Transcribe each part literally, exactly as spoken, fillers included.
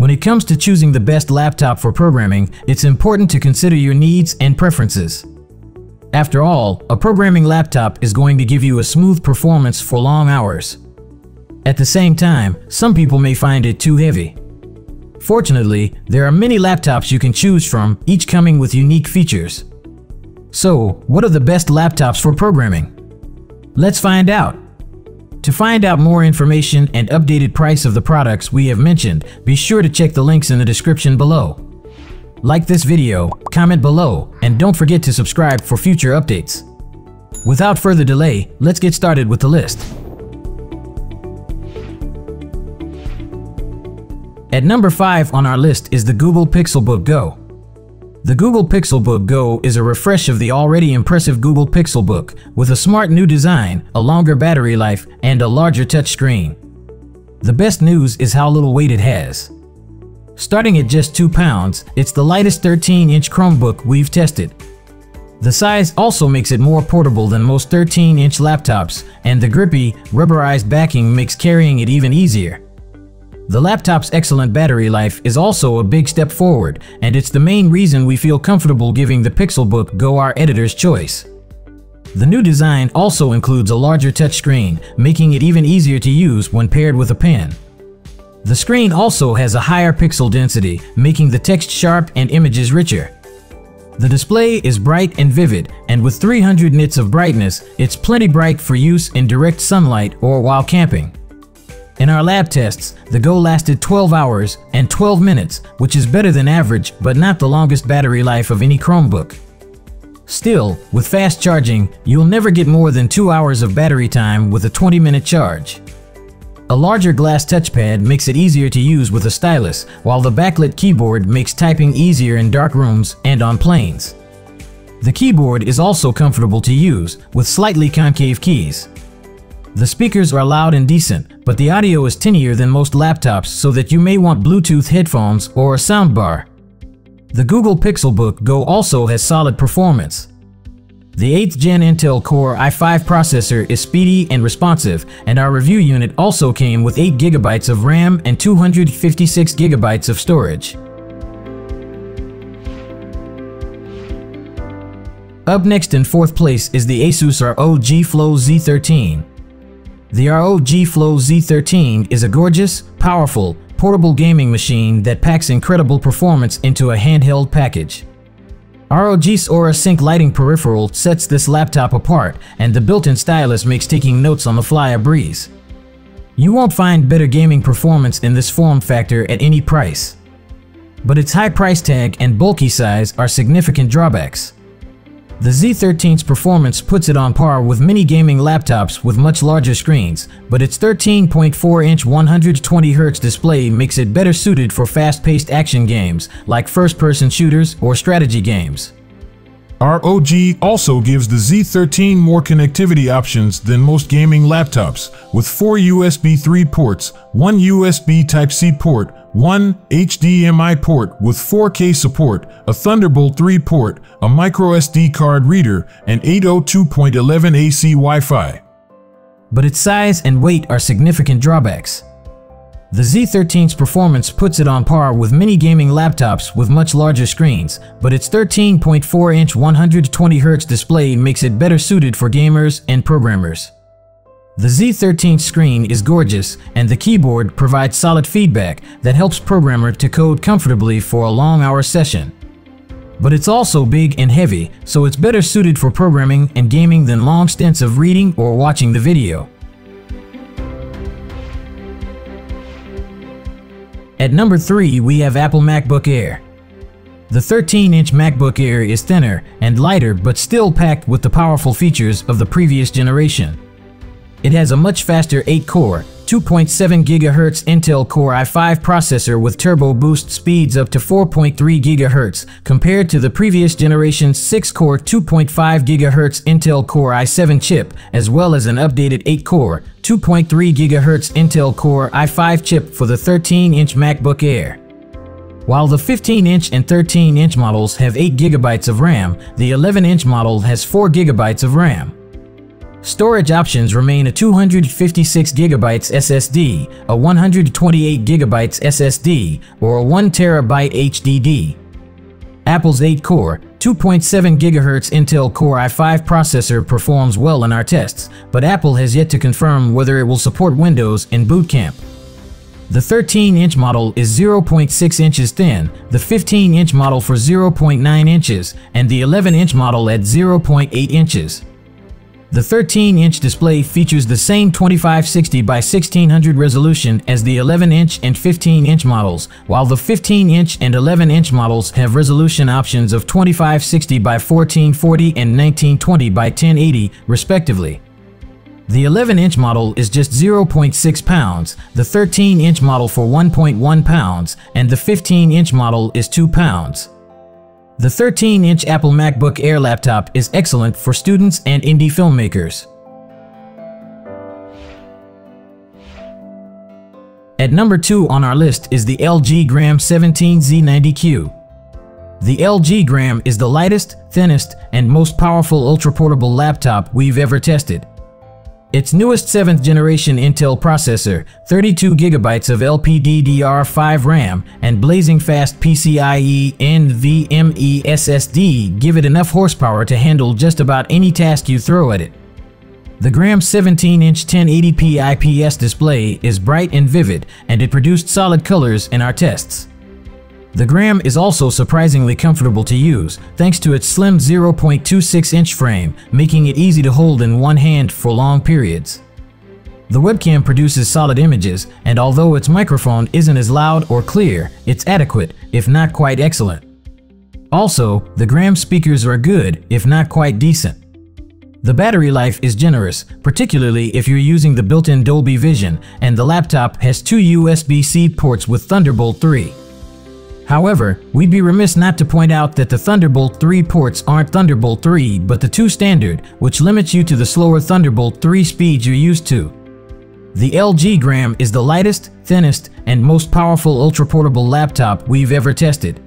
When it comes to choosing the best laptop for programming, it's important to consider your needs and preferences. After all, a programming laptop is going to give you a smooth performance for long hours. At the same time, some people may find it too heavy. Fortunately, there are many laptops you can choose from, each coming with unique features. So, what are the best laptops for programming? Let's find out. To find out more information and updated price of the products we have mentioned, be sure to check the links in the description below. Like this video, comment below, and don't forget to subscribe for future updates. Without further delay, let's get started with the list. At number five on our list is the Google Pixelbook Go. The Google Pixelbook Go is a refresh of the already impressive Google Pixelbook with a smart new design, a longer battery life, and a larger touchscreen. The best news is how little weight it has. Starting at just two pounds, it's the lightest thirteen inch Chromebook we've tested. The size also makes it more portable than most thirteen inch laptops, and the grippy, rubberized backing makes carrying it even easier. The laptop's excellent battery life is also a big step forward, and it's the main reason we feel comfortable giving the Pixelbook Go our editor's choice. The new design also includes a larger touchscreen, making it even easier to use when paired with a pen. The screen also has a higher pixel density, making the text sharp and images richer. The display is bright and vivid, and with three hundred nits of brightness, it's plenty bright for use in direct sunlight or while camping. In our lab tests, the Go lasted twelve hours and twelve minutes, which is better than average but not the longest battery life of any Chromebook. Still, with fast charging, you'll never get more than two hours of battery time with a twenty minute charge. A larger glass touchpad makes it easier to use with a stylus, while the backlit keyboard makes typing easier in dark rooms and on planes. The keyboard is also comfortable to use, with slightly concave keys. The speakers are loud and decent, but the audio is tinier than most laptops, so that you may want Bluetooth headphones or a soundbar. The Google Pixelbook Go also has solid performance. The eighth gen Intel Core i five processor is speedy and responsive, and our review unit also came with eight gigabytes of RAM and two hundred fifty-six gigabytes of storage. Up next in fourth place is the ASUS R O G Flow Z thirteen. The R O G Flow Z thirteen is a gorgeous, powerful, portable gaming machine that packs incredible performance into a handheld package. R O G's Aura Sync lighting peripheral sets this laptop apart, and the built-in stylus makes taking notes on the fly a breeze. You won't find better gaming performance in this form factor at any price. But its high price tag and bulky size are significant drawbacks. The Z thirteen's performance puts it on par with many gaming laptops with much larger screens, but its thirteen point four inch one hundred twenty hertz display makes it better suited for fast-paced action games like first-person shooters or strategy games. R O G also gives the Z thirteen more connectivity options than most gaming laptops, with four U S B three ports, one U S B Type C port, one H D M I port with four K support, a Thunderbolt three port, a micro S D card reader, and eight oh two dot eleven A C Wi-Fi. But its size and weight are significant drawbacks. The Z thirteen's performance puts it on par with many gaming laptops with much larger screens, but its thirteen point four inch one hundred twenty hertz display makes it better suited for gamers and programmers. The Z thirteen screen is gorgeous, and the keyboard provides solid feedback that helps programmers to code comfortably for a long hour session. But it's also big and heavy, so it's better suited for programming and gaming than long stints of reading or watching the video. At number three, we have Apple MacBook Air. The thirteen inch MacBook Air is thinner and lighter, but still packed with the powerful features of the previous generation. It has a much faster eight core, two point seven gigahertz Intel Core i five processor with turbo boost speeds up to four point three gigahertz compared to the previous generation's six core two point five gigahertz Intel Core i seven chip, as well as an updated eight core, two point three gigahertz Intel Core i five chip for the thirteen inch MacBook Air. While the fifteen inch and thirteen inch models have eight gigabytes of RAM, the eleven inch model has four gigabytes of RAM. Storage options remain a two hundred fifty-six gigabyte S S D, a one hundred twenty-eight gigabyte S S D, or a one terabyte H D D. Apple's eight core, two point seven gigahertz Intel Core i five processor performs well in our tests, but Apple has yet to confirm whether it will support Windows in Boot Camp. The thirteen inch model is zero point six inches thin, the fifteen inch model for zero point nine inches, and the eleven inch model at zero point eight inches. The thirteen inch display features the same twenty-five sixty by sixteen hundred resolution as the eleven inch and fifteen inch models, while the fifteen inch and eleven inch models have resolution options of twenty-five sixty by fourteen forty and nineteen twenty by ten eighty, respectively. The eleven inch model is just zero point six pounds, the thirteen inch model for one point one pounds, and the fifteen inch model is two pounds. The thirteen inch Apple MacBook Air laptop is excellent for students and indie filmmakers. At number two on our list is the L G Gram seventeen Z ninety Q. The L G Gram is the lightest, thinnest, and most powerful ultra-portable laptop we've ever tested. Its newest seventh generation Intel processor, thirty-two gigabytes of L P D D R five RAM, and blazing fast PCIe NVMe S S D give it enough horsepower to handle just about any task you throw at it. The Gram seventeen inch ten eighty p I P S display is bright and vivid, and it produced solid colors in our tests. The Gram is also surprisingly comfortable to use, thanks to its slim zero point two six inch frame, making it easy to hold in one hand for long periods. The webcam produces solid images, and although its microphone isn't as loud or clear, it's adequate, if not quite excellent. Also, the Gram speakers are good, if not quite decent. The battery life is generous, particularly if you're using the built-in Dolby Vision, and the laptop has two U S B C ports with Thunderbolt three. However, we'd be remiss not to point out that the Thunderbolt three ports aren't Thunderbolt three but the two standard, which limits you to the slower Thunderbolt three speeds you're used to. The L G Gram is the lightest, thinnest, and most powerful ultra-portable laptop we've ever tested.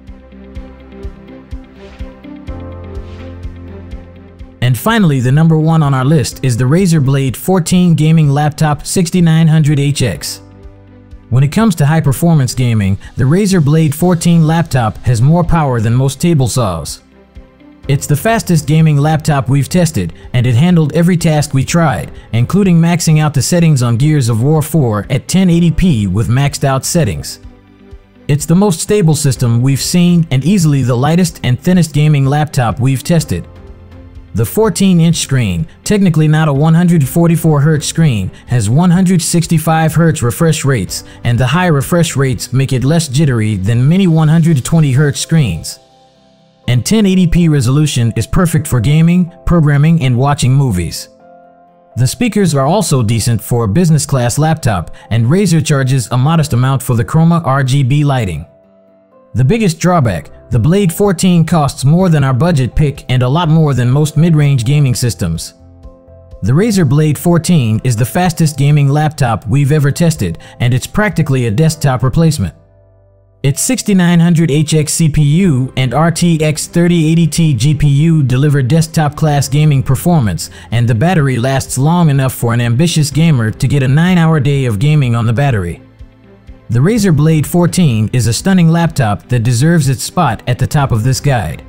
And finally, the number one on our list is the Razer Blade fourteen gaming laptop sixty-nine hundred H X. When it comes to high-performance gaming, the Razer Blade fourteen laptop has more power than most table saws. It's the fastest gaming laptop we've tested, and it handled every task we tried, including maxing out the settings on Gears of War four at ten eighty p with maxed out settings. It's the most stable system we've seen and easily the lightest and thinnest gaming laptop we've tested. The fourteen inch screen, technically not a one hundred forty-four hertz screen, has one hundred sixty-five hertz refresh rates, and the high refresh rates make it less jittery than many one hundred twenty hertz screens. And ten eighty p resolution is perfect for gaming, programming, and watching movies. The speakers are also decent for a business class laptop, and Razer charges a modest amount for the Chroma R G B lighting. The biggest drawback, the Blade fourteen costs more than our budget pick and a lot more than most mid-range gaming systems. The Razer Blade fourteen is the fastest gaming laptop we've ever tested, and it's practically a desktop replacement. Its sixty-nine hundred H X C P U and R T X thirty eighty Ti G P U deliver desktop-class gaming performance, and the battery lasts long enough for an ambitious gamer to get a nine hour day of gaming on the battery. The Razer Blade fourteen is a stunning laptop that deserves its spot at the top of this guide.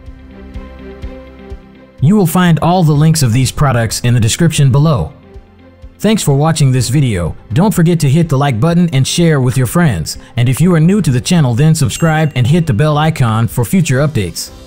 You will find all the links of these products in the description below. Thanks for watching this video. Don't forget to hit the like button and share with your friends. And if you are new to the channel, then subscribe and hit the bell icon for future updates.